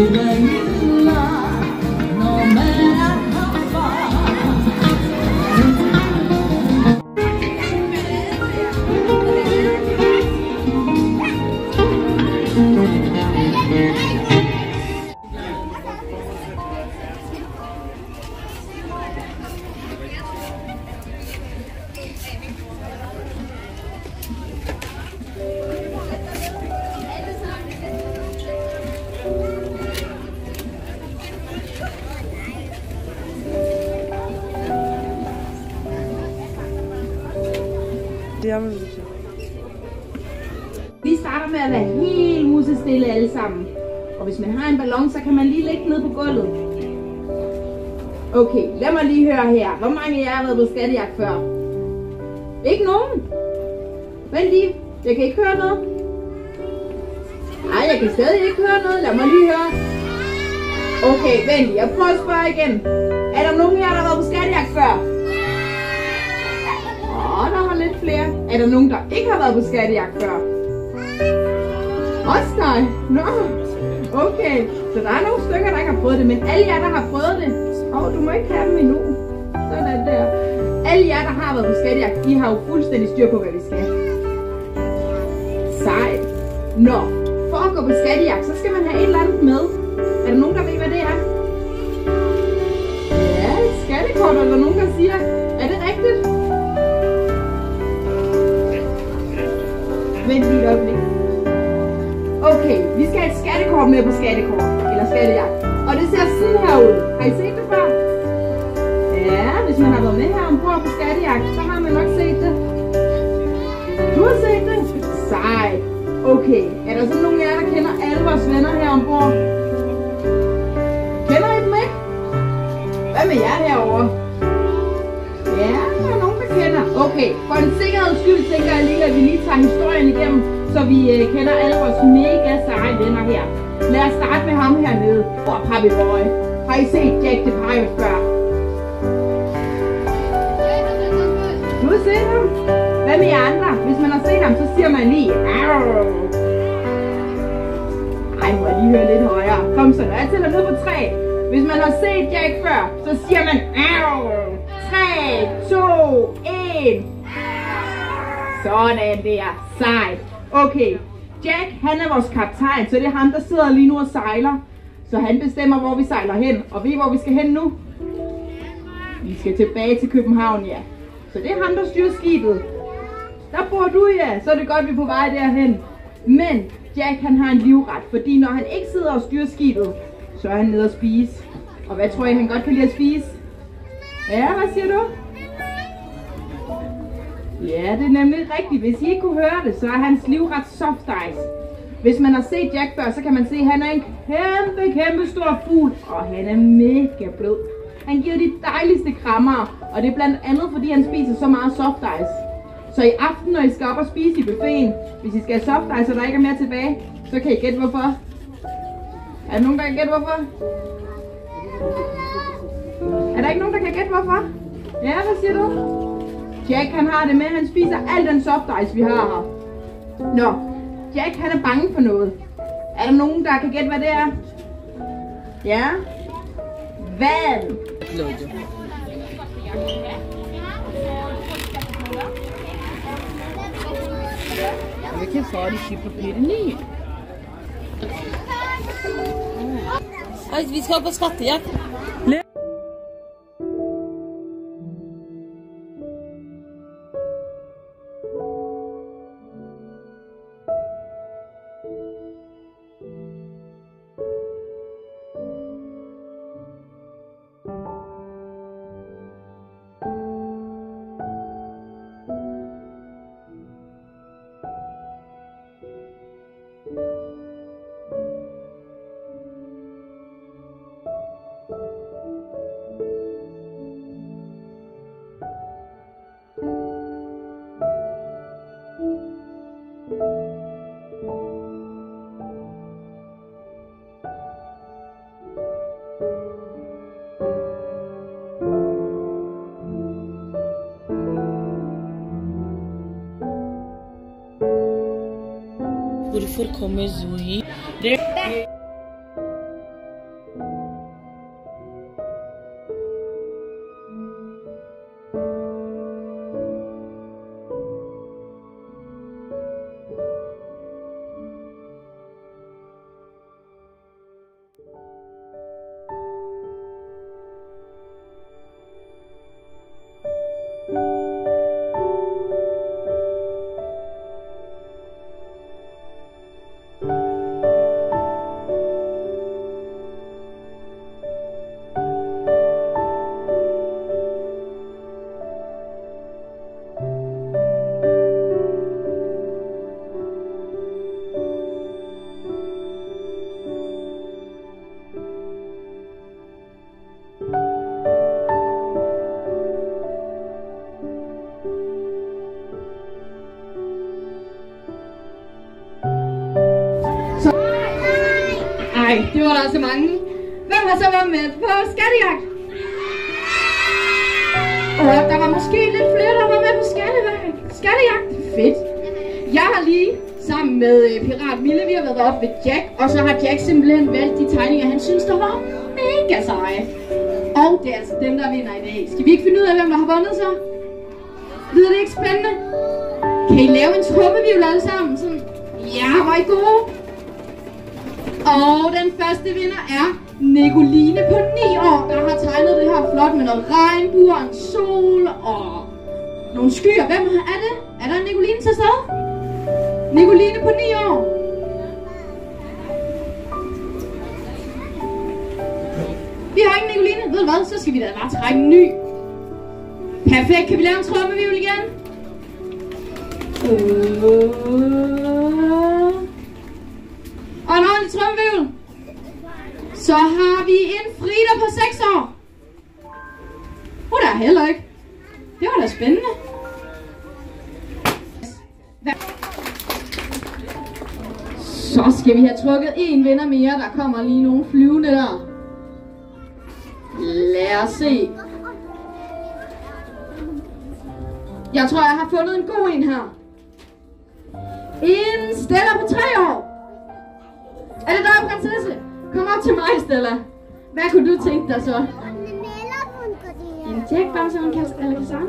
Vi starter med at være helt musestille alle sammen. Og hvis man har en ballon, så kan man lige lægge ned på gulvet. Okay, lad mig lige høre her. Hvor mange af jer har været på skattejagt før? Ikke nogen? Vent lige. Jeg kan ikke høre noget. Nej, jeg kan stadig ikke høre noget. Lad mig lige høre. Okay, vent lige. Jeg prøver at spørge igen. Er der nogen her, der har været på skattejagt før? Der var lidt flere. Er der nogen, der ikke har været på skattejagt før? Også dig? Nå, okay. Så der er nogle stykker, der ikke har prøvet det, men alle jer, der har prøvet det. Du må ikke have dem endnu. Sådan der. Alle jer, der har været på skattejagt, de har jo fuldstændig styr på, hvad vi skal. Sejt. Nå, for at gå på skattejagt, så skal man have et eller andet med. Er der nogen, der ved, hvad det er? Ja, et skattekort, eller nogen, der siger, er det rigtigt? Vent lige et øjeblik. Okay, vi skal have et skattekort med på skattekort, eller skattejagt. Og det ser sådan her ud. Har I set det før? Ja, hvis man har været med her ombord på skattejagt, så har man nok set det. Du har set det? Sejt. Okay, er der så nogen af jer, der kender alle vores venner her ombord? Kender I dem ikke? Hvad med jer herovre? Ja, der er nogen, der kender. Okay, for en sikkerheds skyld tænker jeg lige, at vi lige tager historien igennem, så vi kender alle vores mega seje venner her. Lad os starte med ham hernede. Pappy Boy. Har I set Jack the Pirate før? Du har set ham? Hvad med jer andre? Hvis man har set ham, så siger man lige Arr! Ej, må jeg lige høre lidt højere. Kom så, når jeg tæller ned på 3. Hvis man har set Jack før, så siger man Arr! 3, 2, 1. Sådan der. Sejt. Okay. Jack, han er vores kaptajn, så det er ham, der sidder lige nu og sejler. Så han bestemmer, hvor vi sejler hen. Og ved I, hvor vi skal hen nu? Vi skal tilbage til København, ja. Så det er ham, der styrer skibet. Der bor du, ja. Så er det godt, vi er på vej derhen. Men Jack, han har en livret, fordi når han ikke sidder og styrer skibet, så er han nede at spise. Og hvad tror I, han godt kan lide at spise? Ja, hvad siger du? Ja, det er nemlig rigtigt. Hvis I ikke kunne høre det, så er hans livret soft ice. Hvis man har set Jack før, så kan man se, at han er en kæmpe stor fugl. Og han er mega blød. Han giver de dejligste krammer. Og det er blandt andet, fordi han spiser så meget soft ice. Så i aften, når I skal op og spise i buffeten, hvis I skal have soft ice, og der ikke er mere tilbage, så kan I gætte hvorfor. Er der nogen, der kan gætte hvorfor? Er der ikke nogen, der kan gætte hvorfor? Ja, hvad siger du? Jack, han har det med, han spiser al den soft ice, vi har her. Nå, Jack, han er bange for noget. Er der nogen, der kan gætte, hvad det er? Ja? Vand! Vilken farlig på Pyrenee? Vi skal på skattejakt. Hvorfor kommer Zoe? Ej, det var der altså mange. Hvem har så været med på skattejagt? Og der var måske lidt flere, der var med på skattejagt. Fedt. Jeg har lige sammen med Pirat Mille, vi har været deroppe ved Jack, og så har Jack simpelthen valgt de tegninger, han synes, der var mega seje. Og det er altså dem, der vinder i dag. Skal vi ikke finde ud af, hvem der har vundet så? Lyder det ikke spændende? Kan I lave en trummevivl alle sammen? Sådan. Ja, var I gode? Og den første vinder er Nicoline på 9 år, der har tegnet det her flot med noget regnbue, en sol og nogle skyer. Hvem er det? Er der en Nicoline til stede? Nicoline på 9 år. Vi har ikke Nicoline. Ved du hvad? Så skal vi da bare trække en ny. Perfekt. Kan vi lave en trummevivl igen? Og en ordentlig trummevivl. Så har vi en Frida på 6 år. Hun er heller ikke. Det var da spændende. Så skal vi have trukket en vinder mere. Der kommer lige nogle flyvende der. Lad os se. Jeg tror, jeg har fundet en god en her. En Stella på 3 år. Er det dig, prinsesse? Kom op til mig, Stella. Hvad kunne du tænke dig så? En Jack-bamse og en Alakazam.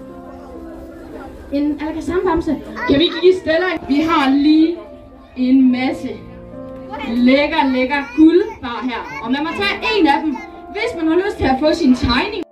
En Alakazam-bamse. Kan vi give Stella? Vi har lige en masse lækker guldbar her. Og man må tage en af dem, hvis man har lyst til at få sin tegning.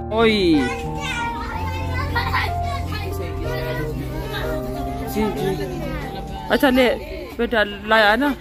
ओए जी जी अच्छा ले बेटा लाया ना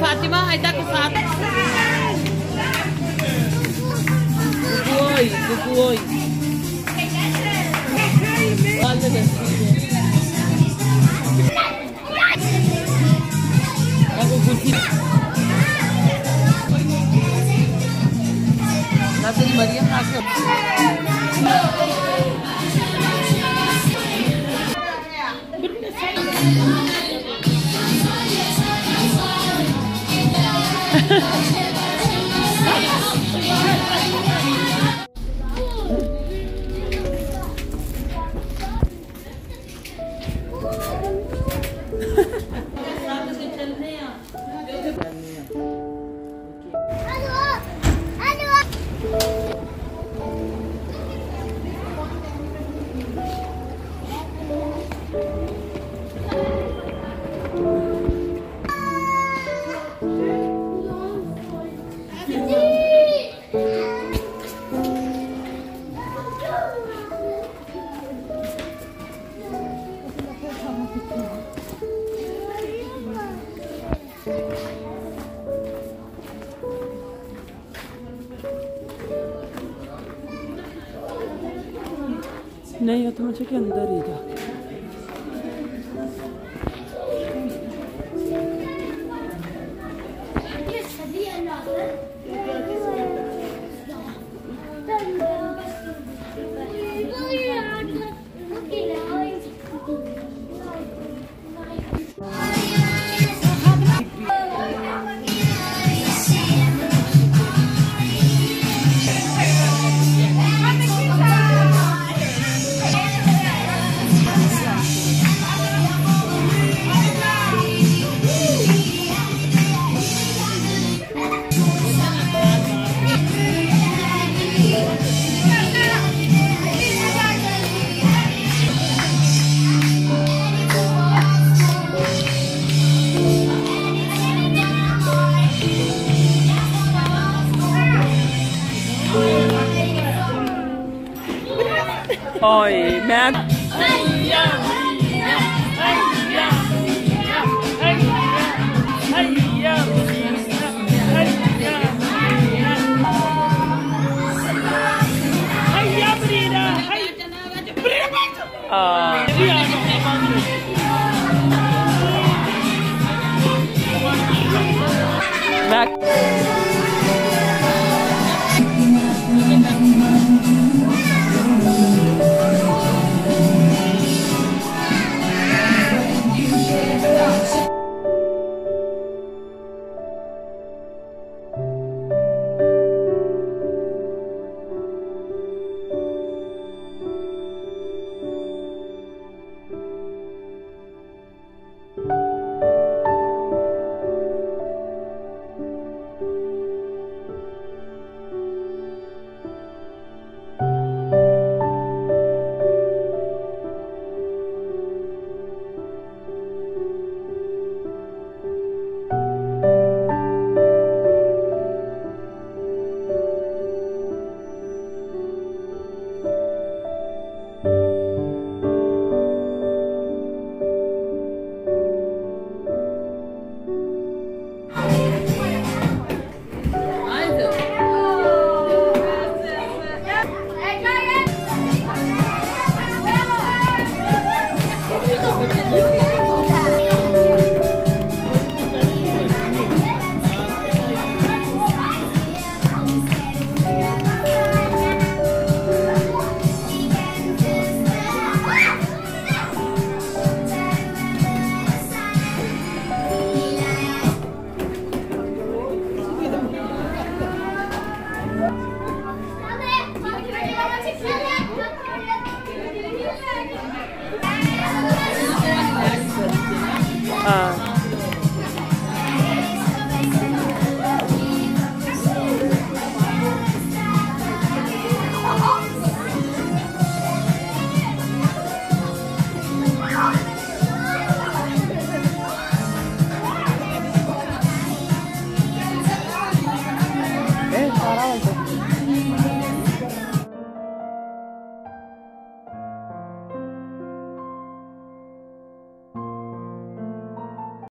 Fatima, aida ke saat. Bukuoi. Ada dah. Aku kunci. Nasi di Maria kasih. नहीं, तो मुझे के अंदर ही था। Oi, Mac.